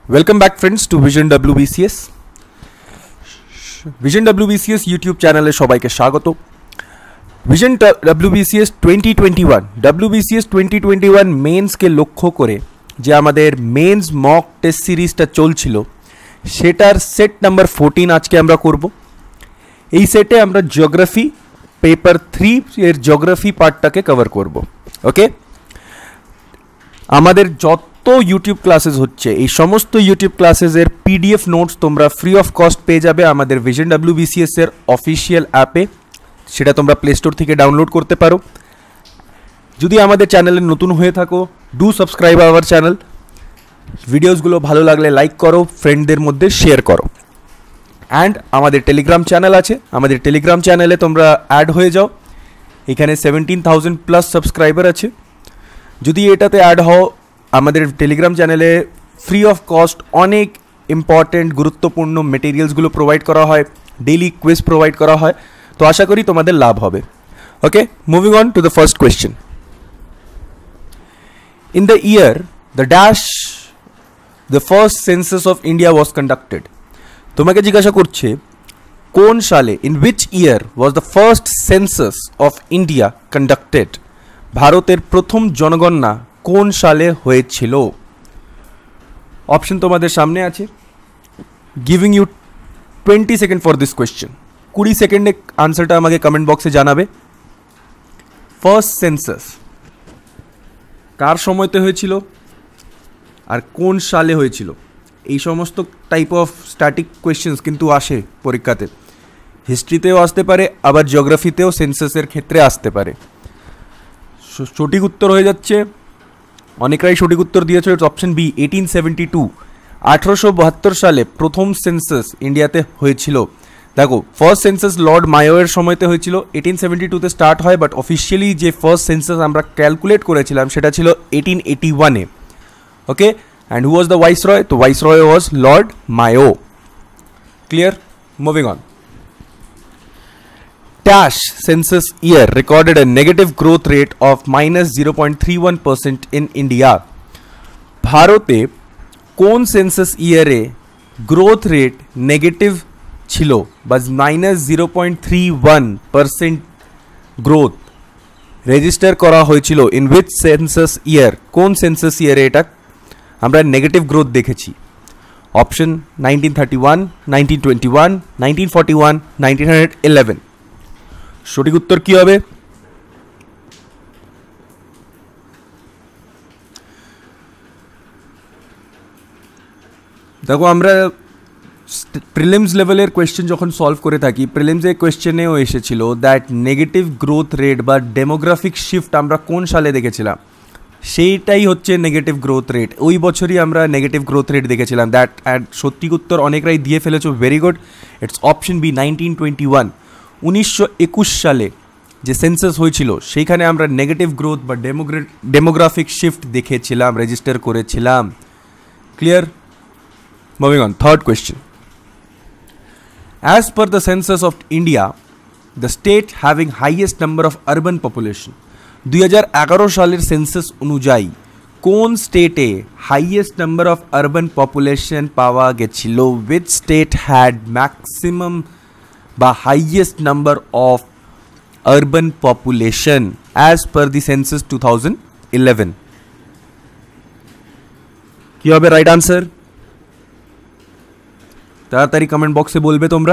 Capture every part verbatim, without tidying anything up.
Welcome back friends to Vision W B C S. Vision W B C S YouTube চ্যানেলে সবাইকে স্বাগত। Vision W B C S twenty twenty-one W B C S twenty twenty-one mains কে লক্ষ্য করে যে আমাদের men's mock test সিরিজটা চলছিল সেটার সেট নাম্বার fourteen আজকে আমরা করব। এই সেটে আমরা জিওগ্রাফি পেপার three এর জিওগ্রাফি পার্টটাকে কভার করব। ওকে, আমাদের যত ইউটিউব ক্লাসেস হচ্ছে এই সমস্ত ইউটিউব ক্লাসেসের পিডিএফ নোটস তোমরা ফ্রি অফ কস্ট পেয়ে যাবে আমাদের ভিশন ডব্লিউবিসিএস এর অফিসিয়াল অ্যাপে। সেটা তোমরা প্লে স্টোর থেকে ডাউনলোড করতে পারো। যদি আমাদের চ্যানেলে নতুন হয়ে থাকো, ডু সাবস্ক্রাইব আওয়ার চ্যানেল। ভিডিওসগুলো ভালো লাগলে লাইক করো, ফ্রেন্ডদের মধ্যে শেয়ার করো। অ্যান্ড আমাদের টেলিগ্রাম চ্যানেল আছে, আমাদের টেলিগ্রাম চ্যানেলে তোমরা অ্যাড হয়ে যাও। এখানে সেভেন্টিন থাউজেন্ড প্লাস সাবস্ক্রাইবার আছে। যদি এটাতে অ্যাড হও, আমাদের টেলিগ্রাম চ্যানেলে ফ্রি অফ কস্ট অনেক ইম্পর্টেন্ট গুরুত্বপূর্ণ মেটেরিয়ালসগুলো প্রোভাইড করা হয়, ডেইলি কুইজ প্রোভাইড করা হয়। তো আশা করি তোমাদের লাভ হবে। Okay, moving on to the first question. In the year the dash the first census of India was conducted. তোমাকে জিজ্ঞাসা করছে কোন সালে, in which year was the first census of India conducted. ভারতের প্রথম জনগণনা কোন সালে হয়েছিল? অপশন তোমাদের সামনে আছে। Giving you twenty second for this question. কুড়ি সেকেন্ডে আনসারটা আমাকে কমেন্ট বক্সে জানাবে। ফার্স্ট সেন্সাস কার সময়তে হয়েছিল আর কোন সালে হয়েছিল? এই সমস্ত টাইপ অফ স্ট্যাটিক কোয়েশ্চেন্স কিন্তু আসে পরীক্ষাতে। হিস্ট্রিতেও আসতে পারে, আবার জিওগ্রাফিতেও সেন্সাসের ক্ষেত্রে আসতে পারে। সঠিক উত্তর হয়ে যাচ্ছে, অনেকরাই সঠিক উত্তর দিয়েছে, option B eighteen seventy two. আঠেরোশো বাহাত্তর সালে প্রথম সেন্সাস ইন্ডিয়াতে হয়েছিল। দেখো, ফার্স্ট সেন্সাস লর্ড মায়োয়ের সময়তে হয়েছিল, এইটিন সেভেন্টি টুতে স্টার্ট হয়, বাট অফিসিয়ালি যে ফার্স্ট সেন্সাস আমরা ক্যালকুলেট করেছিলাম সেটা ছিল এইটিন এইটি ওয়ানে। Okay, and who was the viceroy? তো viceroy was lord Mayo. Clear? Moving on. Dash census year recorded a negative growth rate of minus zero point three one percent in India. ভারতে কোন census ইয়ারে growth rate negative ছিল বা minus zero point three one percent growth register করা হয়েছিল? In which census ইয়ার, কোন census ইয়ারে এটা আমরা নেগেটিভ গ্রোথ দেখেছি? Option nineteen thirty one, nineteen twenty one, nineteen forty one, nineteen eleven. সঠিক উত্তর কি হবে? দেখো, আমরা প্রিলিমস লেভেলের কোয়েশ্চেন যখন সলভ করে থাকি, প্রিলিমসের কোয়েশ্চেনেও এসেছিল দ্যাট নেগেটিভ গ্রোথ রেট বা ডেমোগ্রাফিক শিফট আমরা কোন সালে দেখেছিলাম, সেইটাই হচ্ছে নেগেটিভ গ্রোথ রেট। ওই বছরই আমরা নেগেটিভ গ্রোথ রেট দেখেছিলাম। দ্যাট অ্যান্ড সঠিক উত্তর অনেকরাই দিয়ে ফেলেছো, very good. It's option B nineteen twenty one. উনিশশো একুশ সালে যে সেন্সাস হয়েছিল সেইখানে আমরা নেগেটিভ গ্রোথ বা ডেমোগ্রা ডেমোগ্রাফিক শিফট দেখেছিলাম, রেজিস্টার করেছিলাম। Clear? Moving on, third question. As per the census of India the state having highest number of urban population. দুই হাজার এগারো সালের সেন্সাস অনুযায়ী কোন স্টেটে highest number of urban population পাওয়া গেছিল? উইচ স্টেট হ্যাড ম্যাক্সিমাম বা highest number of urban population as per the census twenty eleven? কি হবে রাইট আনসার? তাড়াতাড়ি কমেন্ট বক্সে বলবে তোমরা।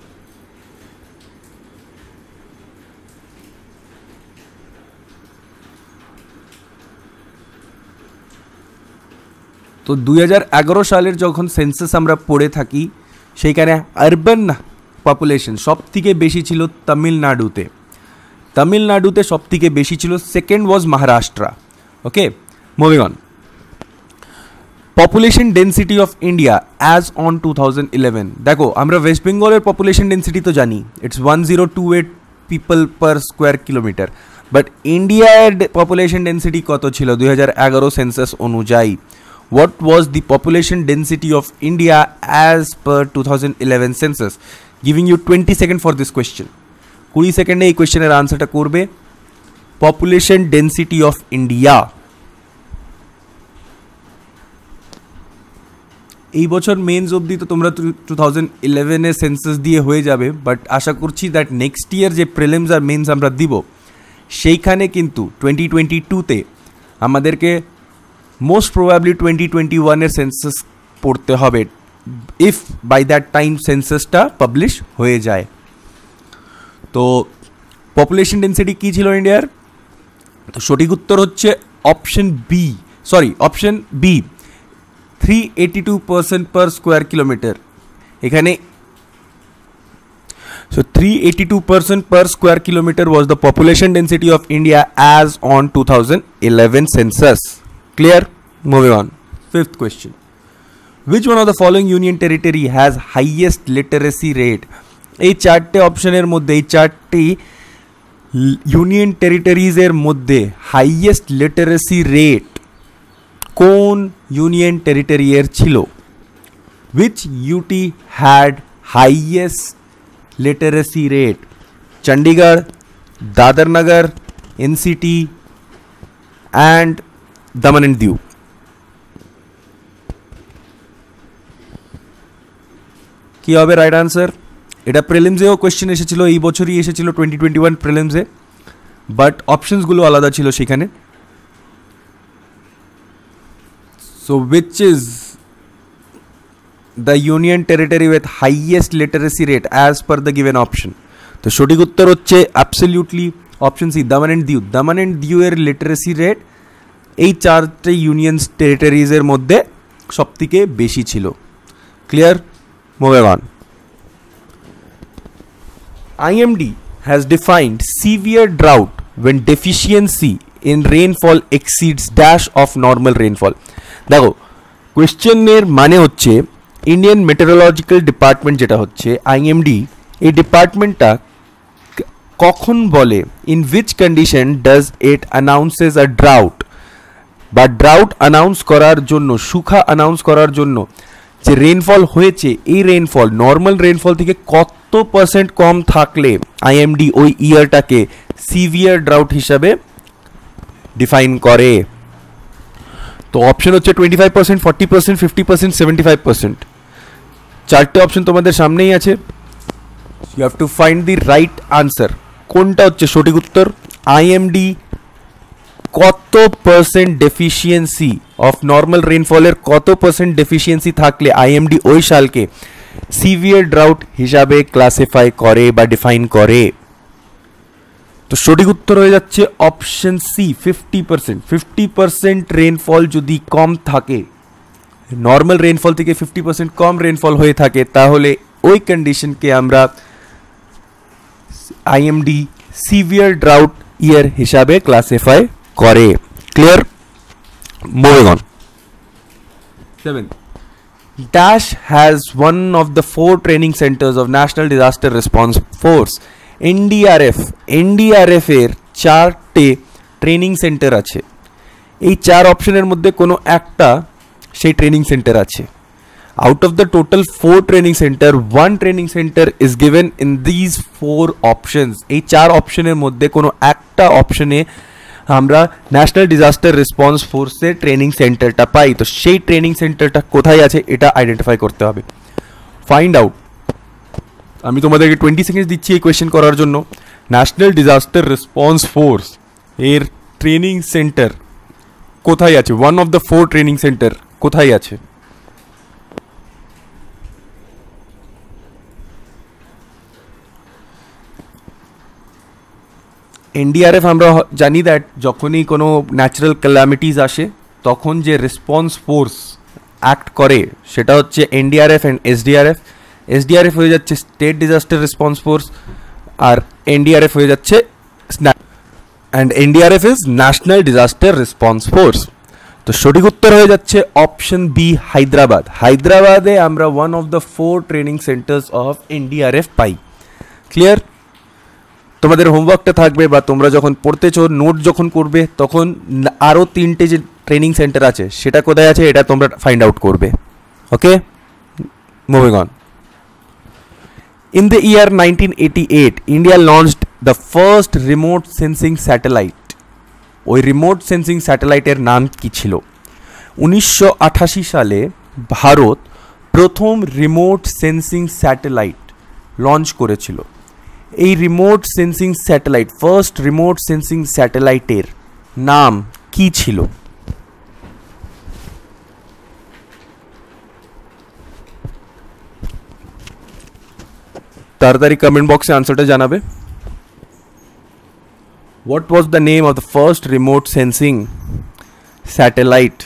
তো দুই হাজার এগারো সালের যখন সেন্সাস আমরা পড়ে থাকি সেইখানে আরবান পপুলেশন সব থেকে বেশি ছিল তামিলনাড়ুতে। তামিলনাড়ুতে সব থেকে বেশি ছিল। Second was Maharashtra. Okay, moving on. Population density of India as on two thousand eleven. দেখো, আমরা ওয়েস্ট বেঙ্গলের পপুলেশন ডেন্সিটি তো জানি, it's one zero two eight people per square kilometre. But ইন্ডিয়ার পপুলেশন ডেন্সিটি কত ছিল দুই হাজার এগারো সেন্সাস অনুযায়ী? What was the population density of India as per two thousand eleven census? Giving you twenty second for this question. কুড়ি সেকেন্ডে এই কোয়েশ্চেনের আনসারটা করবে। পপুলেশন ডেন্সিটি অফ ইন্ডিয়া এই বছর মেন্স অবধি তো তোমরা টু থাউজেন্ড ইলেভেনের সেন্সাস দিয়ে হয়ে যাবে, বাট আশা করছি দ্যাট নেক্সট ইয়ার যে প্রিলিমস আর মেন্স আমরা দিব সেইখানে কিন্তু টোয়েন্টি টোয়েন্টি টুতে আমাদেরকে মোস্ট প্রবাবলি টোয়েন্টি টোয়েন্টি ওয়ানের সেন্সাস পড়তে হবে, ইফ বাই দ্যাট টাইম সেন্সাসটা পাবলিশ হয়ে যায়। তো পপুলেশন ডেন্সিটি কী ছিল ইন্ডিয়ার? তো সঠিক উত্তর হচ্ছে option B, sorry option B, three eighty two percent per square kilometre. এখানে so three hundred eighty-two percent per square kilometer was the population density of India as on two thousand eleven census. Clear? Moving on. Fifth question. Which one of the following union territory has highest literacy rate? এই চারটে অপশনের মধ্যে এই চারটি union টেরিটরিজের মধ্যে highest literacy rate কোন union territory এর ছিল? Which U T had highest literacy rate? Chandigarh, Dadar Nagar, N C T and Daman and Diu. কি হবে রাইট আনসার? এটা প্রিলিমসেও কোয়েশ্চেন এসেছিল, এই বছরই এসেছিল টোয়েন্টি টোয়েন্টি ওয়ান প্রিলিমসে, বাট অপশনসগুলো আলাদা ছিল সেখানে। So which is the union territory with highest literacy rate as per the given option? তো সঠিক উত্তর হচ্ছে absolutely option C, Daman and Diu. Daman and দিউ এর লিটারেসি রেট এই চারটে ইউনিয়ন টেরিটরিজের মধ্যে সবথেকে বেশি ছিল। Clear? Moving on. I M D has defined severe drought when deficiency in rainfall exceeds dash of normal rainfall. দেখো কোয়েশ্চেনের মানে হচ্ছে ইন্ডিয়ান মেটেরোলজিক্যাল ডিপার্টমেন্ট যেটা হচ্ছে I M D, এই ডিপার্টমেন্টটা কখন বলে in which condition does it announces a drought, বা ড্রাউট অ্যানাউন্স করার জন্য, সুখা অ্যানাউন্স করার জন্য যে রেনফল হয়েছে এই রেনফল নর্মাল রেনফল থেকে কত পার্সেন্ট কম থাকলে আইএমডি ওই ইয়ারটাকে সিভিয়ার ড্রাউট হিসাবে ডিফাইন করে। তো অপশন হচ্ছে twenty five percent, forty percent, fifty percent, seventy five percent. চারটে অপশন তোমাদের সামনেই আছে, you have to find the right answer. কোনটা হচ্ছে সঠিক উত্তর? আইএমডি কত পার্সেন্ট ডেফিসিয়েন্সি অফ নর্মাল রেনফলের কত পার্সেন্ট ডেফিসিয়েন্সি থাকলে আইএমডি ওই সালকে সিভিয়ার ড্রাউট হিসাবে ক্লাসিফাই করে বা ডিফাইন করে? তো সঠিক উত্তর হয়ে যাচ্ছে option C, fifty percent. Fifty percent rainfall যদি কম থাকে, নর্মাল রেনফল থেকে ফিফটি পার্সেন্ট কম রেনফল হয়ে থাকে, তাহলে ওই কন্ডিশনকে আমরা আইএমডি সিভিয়ার ড্রাউট ইয়ার হিসাবে ক্লাসিফাই করে। Clear? Moving on. Seven, Dash has one of the four training centers of National Disaster Response Force. N D R F, N D R F এর চারটে ট্রেনিং সেন্টার আছে। এই চার অপশনের মধ্যে কোনো একটা সেই ট্রেনিং সেন্টার আছে। Out of the total four training center, one training center is given in these four options. এই চার অপশনের মধ্যে কোনো একটা অপশনে আমরা ন্যাশনাল ডিজাস্টার রেসপন্স ফোর্সের ট্রেনিং সেন্টারটা পাই। তো সেই ট্রেনিং সেন্টারটা কোথায় আছে এটা আইডেন্টিফাই করতে হবে, ফাইন্ড আউট। আমি তোমাদেরকে টোয়েন্টি সেকেন্ডস দিচ্ছি এই কোয়েশ্চেন করার জন্য। ন্যাশনাল ডিজাস্টার রেসপন্স ফোর্স এর ট্রেনিং সেন্টার কোথায় আছে? One of the four training centre কোথায় আছে? এনডিআরএফ আমরা জানি দ্যাট যখনই কোনো ন্যাচারাল ক্যালামিটিস আসে তখন যে রেসপন্স ফোর্স অ্যাক্ট করে সেটা হচ্ছে এনডিআরএফ অ্যান্ড এসডিআরএফ। এসডিআরএফ হয়ে যাচ্ছে স্টেট ডিজাস্টার রেসপন্স ফোর্স আর এনডিআরএফ হয়ে যাচ্ছে and NDRF is national disaster response force. তো সঠিক উত্তর হয়ে যাচ্ছে অপশন বি, হায়দ্রাবাদ। হায়দ্রাবাদে আমরা one of the four training centres of NDRF পাই। ক্লিয়ার? তোমাদের হোমওয়ার্কটা থাকবে বা তোমরা যখন পড়তেছো নোট যখন করবে তখন আরও তিনটে যে ট্রেনিং সেন্টার আছে সেটা কোথায় আছে এটা তোমরা ফাইন্ড আউট করবে। Okay, moving on. In the year nineteen eighty eight India launched the first remote sensing satellite. ওই রিমোট সেন্সিং স্যাটেলাইটের নাম কি ছিল? উনিশশো আঠাশি সালে ভারত প্রথম রিমোট সেন্সিং স্যাটেলাইট লঞ্চ করেছিল? এই remote sensing satellite, first remote sensing স্যাটেলাইটের নাম কি ছিল? তাড়াতাড়ি কমেন্ট বক্সে আনসারটা জানাবে। What was the name of the first remote sensing satellite?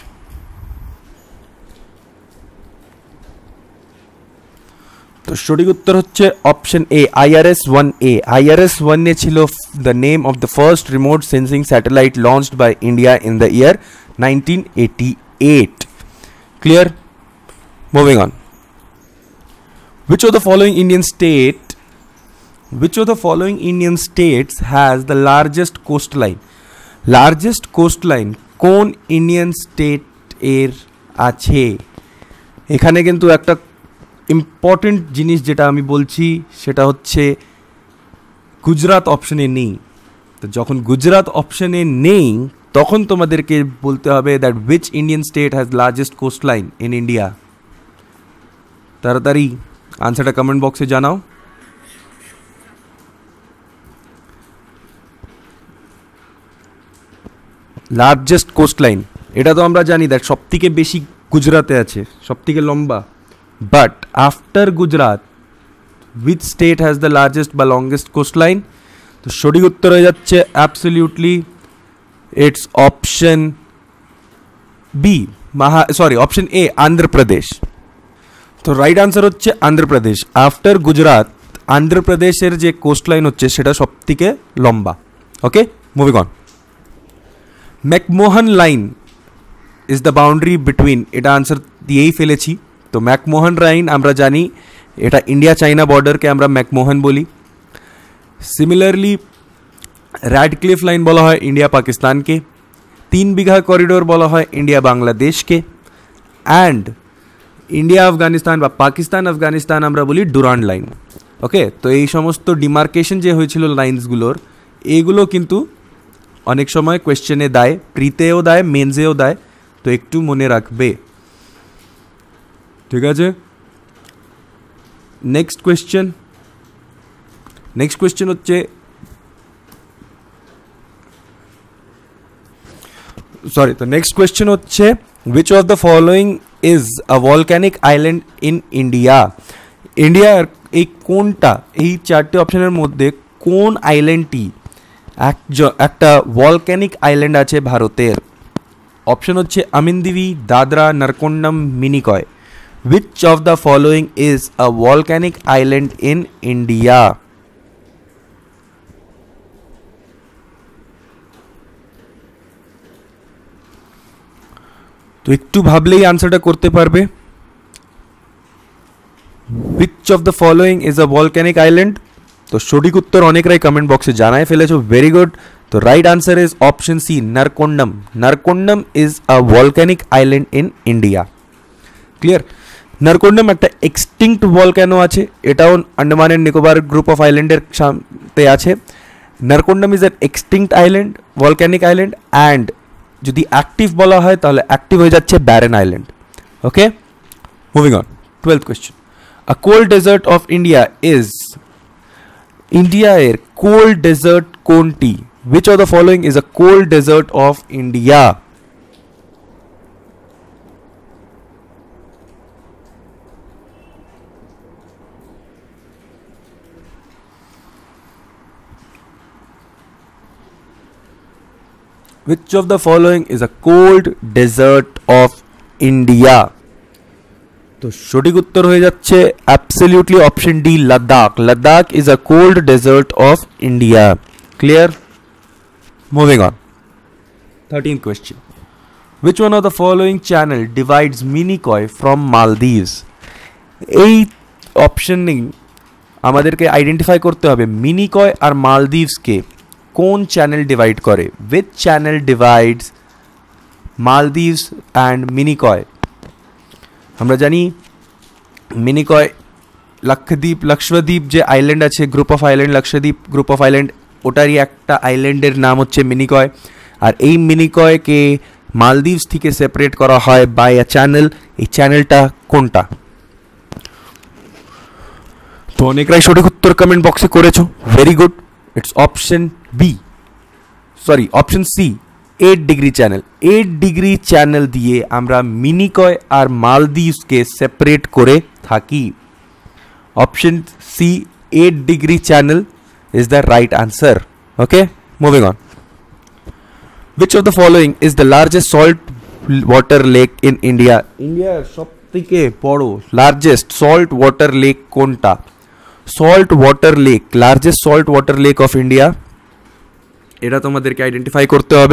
তো সঠিক উত্তর হচ্ছে option A, I R S one A. I R S one A ছিল the name of the first remote sensing satellite launched by India in the year nineteen eighty eight. Clear? Moving on. Which of the following Indian state Which of the following Indian states has the largest coastline? Largest coastline কোন Indian state এর আছে? এখানে কিন্তু একটা important জিনিস যেটা আমি বলছি সেটা হচ্ছে গুজরাট অপশনে নেই। তো যখন গুজরাট অপশনে নেই তখন তোমাদেরকে বলতে হবে that which Indian state has largest coastline in India। তাড়াতাড়ি আনসারটা কমেন্ট বক্সে জানাও। লার্জেস্ট কোস্টলাইন, এটা তো আমরা জানি দ্যাট সব থেকে বেশি গুজরাতে আছে, সব থেকে লম্বা। But after Gujarat which state has the largest বা লংগেস্ট কোস্টলাইন? তো সঠিক উত্তর হয়ে যাচ্ছে অ্যাবসলিউটলি ইটস অপশন বি, মহা সরি অপশন এ, আন্ধ্রপ্রদেশ। তো রাইট আনসার হচ্ছে আন্ধ্রপ্রদেশ। আফটার গুজরাট আন্ধ্রপ্রদেশের যে কোস্টলাইন হচ্ছে সেটা সব থেকে লম্বা। Okay, moving on. McMahon line is the boundary between, এটা আনসার দিয়েই ফেলেছি। তো ম্যাকমোহন লাইন আমরা জানি এটা ইন্ডিয়া চাইনা বর্ডারকে আমরা ম্যাকমোহন বলি। সিমিলারলি র্যাডক্লিফ লাইন বলা হয় ইন্ডিয়া পাকিস্তানকে, তিন বিঘা করিডোর বলা হয় ইন্ডিয়া বাংলাদেশকে, অ্যান্ড ইন্ডিয়া আফগানিস্তান বা পাকিস্তান আফগানিস্তান আমরা বলি ডুরান্ড লাইন। ওকে, তো এই সমস্ত ডিমার্কেশন যে হয়েছিল লাইন্সগুলোর, এইগুলো কিন্তু অনেক সময় কোয়েশ্চেনে দেয়, প্রিতেও দেয়, মেন্সেও দেয়, তো একটু মনে রাখবে। ঠিক আছে, নেক্সট কোয়েশ্চেন নেক্সট কোয়েশ্চেন হচ্ছে সরি তো নেক্সট কোয়েশ্চেন হচ্ছে which of the following is a volcanic island in India? ইন্ডিয়ার এই কোনটা, এই চারটে অপশনের মধ্যে কোন আইল্যান্ডটি এক একটা ভলক্যানিক আইল্যান্ড আছে ভারতের? অপশন হচ্ছে Amindivi, Dadra, Narcondam, Minicoy. Which of the following is a volcanic island in India? তো একটু ভাবলেই আনসারটা করতে পারবে। Which of the following is a volcanic island? তো সঠিক উত্তর অনেকরাই কমেন্ট বক্সে জানায় ফেলেছো, ভেরি গুড। তো right answer is option C, Narcondam. Narcondam is a volcanic island in India. Clear? Narcondam একটা এক্সটিংক্ট ভলক্যানো আছে, এটাও Andaman and Nicobar group of আইল্যান্ডের সাথে আছে। Narcondam is an extinct island, volcanic island, and যদি অ্যাক্টিভ বলা হয় তাহলে অ্যাক্টিভ হয়ে যাচ্ছে barren island. Okay, moving on. Twelfth question, a cold desert of India is, India এর কোল্ড ডেজার্ট কোনটি? Which of the following is a cold desert of India? Which of the following is a cold desert of India? তো সঠিক উত্তর হয়ে যাচ্ছে absolutely option D, Ladakh. Ladakh is a cold desert of India. Clear? Moving on. Thirteenth question, which one of the following channel divides Minicoy from Maldives? এই অপশনেই আমাদেরকে identify করতে হবে মিনিকয় আর মালদ্বীপসকে কোন চ্যানেল ডিভাইড করে। Which channel divides Maldives and Minicoy? আমরা জানি মিনিকয় লাক্ষদ্বীপ, লক্ষদ্বীপ যে আইল্যান্ড আছে, group of island, Lakshadweep group of island, ওটারই একটা আইল্যান্ডের নাম হচ্ছে মিনিকয়। আর এই মিনিকয়কে মালদ্বীপস থেকে সেপারেট করা হয় বাই আ চ্যানেল। এই চ্যানেলটা কোনটা? তো অনেকরাই সঠিক উত্তর কমেন্ট বক্সে করেছো, very good. It's option B, sorry option C, eight degree channel. Eight degree channel দিয়ে আমরা মিনিকয় আর মালদ্বীপকে সেপারেট করে থাকি। Option C, eight degree channel is the right answer. Okay, moving on. Which of the following is the largest salt water lake in India? India সবথেকে বড় largest salt water lake কোনটা? Salt water lake, largest salt water lake of India, এটা তোমাদেরকে identify করতে হবে।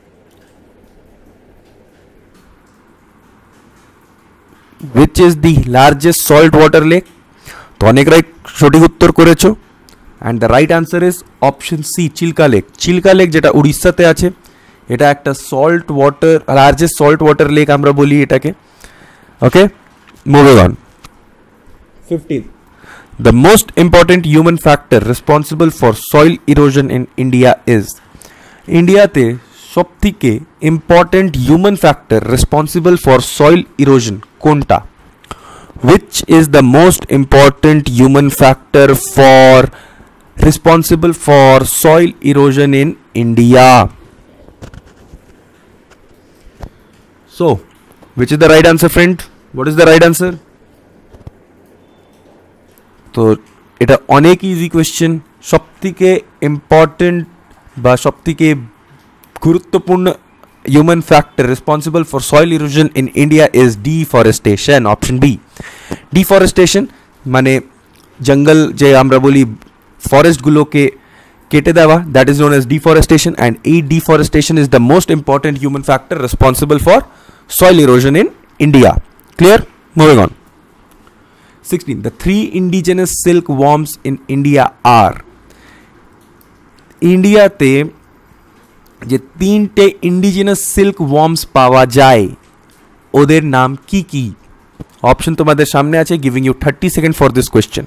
Which is the largest salt water lake? তো অনেকরাই সঠিক উত্তর করেছো, and the right answer is option C, Chilka lake. Chilka lake যেটা উড়িষ্যাতে আছে, এটা একটা salt water, largest salt water lake আমরা বলি এটাকে। Okay, moving on. Fifteen, the most important human factor responsible for soil erosion in India is. ইন্ডিয়াতে সব থেকে important human factor responsible for soil erosion কোনটা? Which is the most important human factor for responsible for soil erosion in India? So, which is the right answer, friend? What is the right answer? তো এটা অনেক easy question. সবথেকে important বা সবথেকে গুরুত্বপূর্ণ human factor responsible for soil erosion in India is deforestation. Option B, deforestation মানে জঙ্গল যে আমরা বলি ফরেস্ট গুলোকে কেটে দেওয়া, that is known as deforestation, and এই deforestation is the most important human factor responsible for soil erosion in India. Clear? Moving on. sixteen, the three indigenous silkworms in India are. ইন্ডিয়াতে যে তিনটে indigenous silk worms পাওয়া যায় ওদের নাম কি কি? অপশন তোমাদের সামনে আছে, giving you thirty second for this question.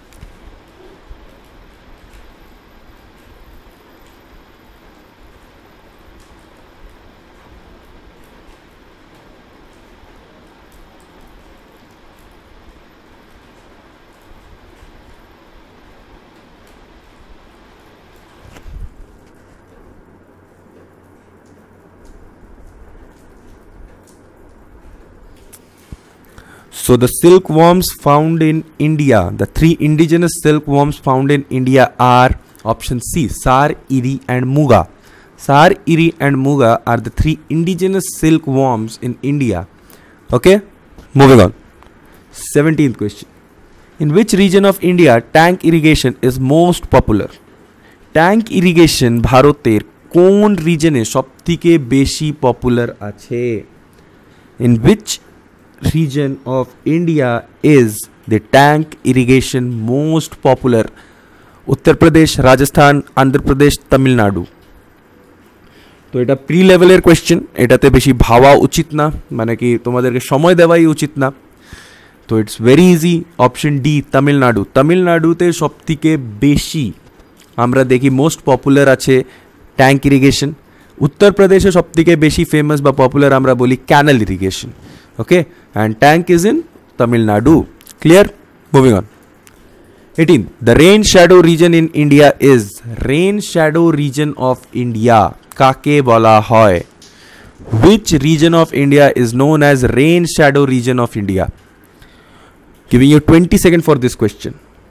So the silkworms found in India, the three indigenous silkworms found in India are option C, Sar, Iri and Muga. Sar, Iri and Muga are the three indigenous silkworms in India. Okay, moving on. seventeenth question. In which region of India tank irrigation is most popular? Tank irrigation ভারতের কোন রিজনে সবথেকে বেশি popular আছে? In which region of India is the tank irrigation most popular? Uttar Pradesh, Rajasthan, Andhra Pradesh, Tamil Nadu. তো এটা pre লেভেলের question, এটাতে বেশি ভাবা উচিত না, মানে কি তোমাদেরকে সময় দেওয়াই উচিত না। তো it's very easy, option D, Tamil Nadu. তামিলনাড়ুতে সব থেকে বেশি আমরা দেখি মোস্ট পপুলার আছে ট্যাঙ্ক ইরিগেশন। উত্তরপ্রদেশে সব থেকে বেশি ফেমাস বা পপুলার আমরা বলি canal irrigation. Okay, and tank is in Tamil Nadu. Clear? Moving on. eighteen, the rain shadow region in India is. Rain shadow region of India kake bola hoy? Which region of India is known as rain shadow region of India? Giving you twenty seconds for this question.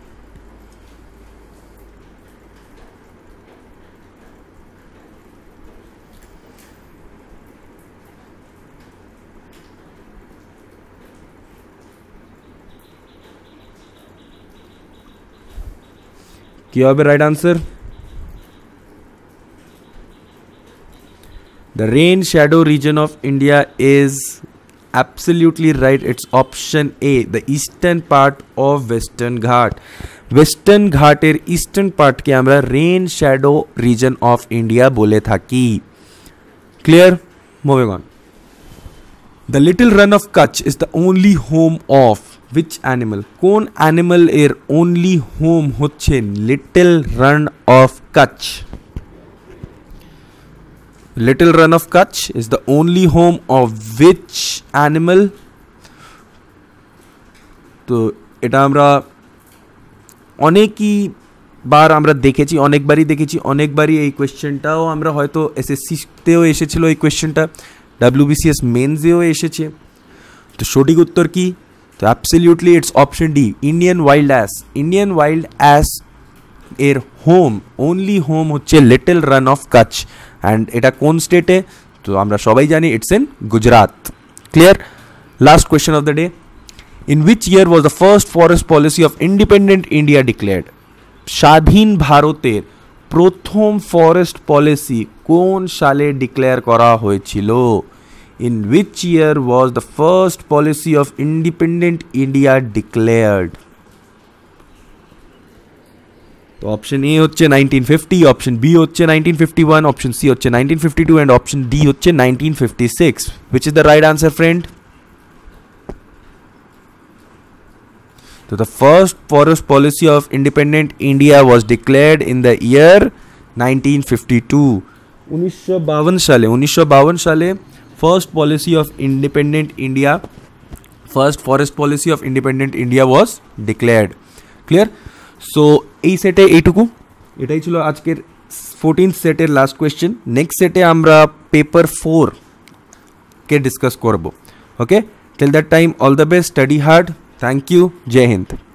কি হবে right answer? The rain shadow region of India is absolutely right. It's option A, the eastern part of Western Ghat. Western Ghat er eastern part ke amra rain shadow region of India bole thaki. Clear? Moving on. The little run of Kutch is the only home of which animal? কোন animal এর only home হচ্ছে little run of Kutch? Little run of Kutch is the only home of which animal? তো এটা আমরা অনেকই বার আমরা দেখেছি, অনেকবারই দেখেছি, অনেকবারই এই কোয়েশ্চেনটাও আমরা হয়তো এসএসসিতেও এসেছিল, এই কোয়েশ্চেনটা ডাব্লিউবিসিএস মেন্সেও এসেছে। তো সঠিক উত্তর কি? তো absolutely it's option D, Indian wild ass. Indian wild ass এর হোম, অনলি হোম হচ্ছে little run of Kutch, and এটা কোন স্টেটে? তো আমরা সবাই জানি it's in Gujarat. Clear? Last question of the day, in which year was the first forest policy of independent India declared? স্বাধীন ভারতের প্রথম ফরেস্ট পলিসি কোন সালে ডিক্লেয়ার করা হয়েছিল? In which year was the first policy of independent India declared? তো option A হচ্ছে nineteen fifty, option B হচ্ছে nineteen fifty one, option C হচ্ছে nineteen fifty two, and option D হচ্ছে nineteen fifty six. Which is the right answer friend? So the first forest policy of independent India was declared in the year nineteen fifty-two. উনিশশো বাউন্ন সালে, উনিশশো বাউন্ন সালে first policy of independent India, first forest policy of independent India was declared. Clear? So এই সেটে এইটুকু, এটাই ছিল আজকের ফোরটিন্থ সেটের লাস্ট কোয়েশ্চেন। নেক্সট সেটে আমরা পেপার ফোর কে ডিসকাস করব। Okay, till that time all the best, study hard. Thank you. Jai Hind.